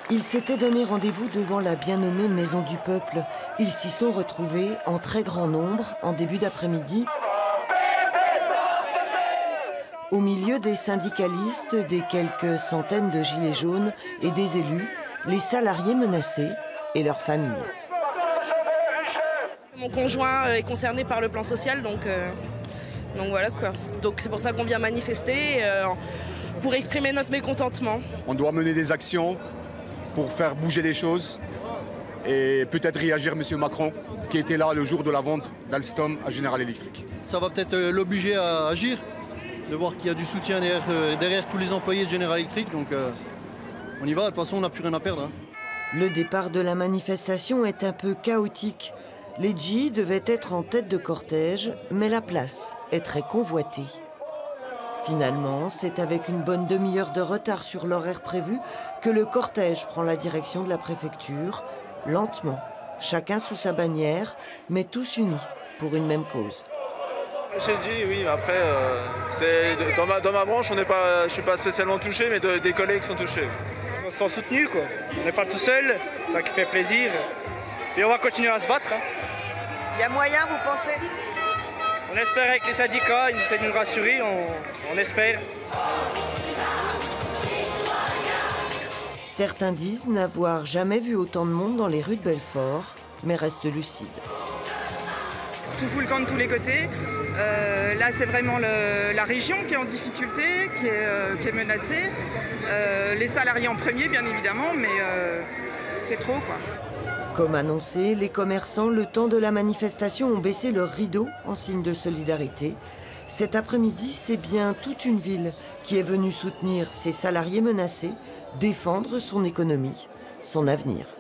Ils s'étaient donné rendez-vous devant la bien nommée Maison du Peuple. Ils s'y sont retrouvés en très grand nombre en début d'après-midi, au milieu des syndicalistes, des quelques centaines de gilets jaunes et des élus, les salariés menacés et leurs familles. Mon conjoint est concerné par le plan social, donc voilà quoi. Donc c'est pour ça qu'on vient manifester, pour exprimer notre mécontentement. On doit mener des actions pour faire bouger les choses et peut-être réagir M. Macron, qui était là le jour de la vente d'Alstom à General Electric. Ça va peut-être l'obliger à agir, de voir qu'il y a du soutien derrière tous les employés de General Electric. Donc on y va, de toute façon on n'a plus rien à perdre. Le départ de la manifestation est un peu chaotique. Les G devaient être en tête de cortège, mais la place est très convoitée. Finalement, c'est avec une bonne demi-heure de retard sur l'horaire prévu que le cortège prend la direction de la préfecture, lentement, chacun sous sa bannière, mais tous unis pour une même cause. Chez le G, oui, après, dans ma branche, je ne suis pas spécialement touché, mais des collègues sont touchés. On se sent soutenu, quoi. On n'est pas tout seul, ça qui fait plaisir. Et on va continuer à se battre. Il y a moyen, vous pensez? On espère avec les syndicats, ils essaient de nous rassurer, on espère. Certains disent n'avoir jamais vu autant de monde dans les rues de Belfort, mais restent lucides. Tout fout le camp de tous les côtés. Là, c'est vraiment la région qui est en difficulté, qui est menacée. Les salariés en premier, bien évidemment, mais c'est trop, quoi. Comme annoncé, les commerçants, le temps de la manifestation, ont baissé leur rideau en signe de solidarité. Cet après-midi, c'est bien toute une ville qui est venue soutenir ses salariés menacés, défendre son économie, son avenir.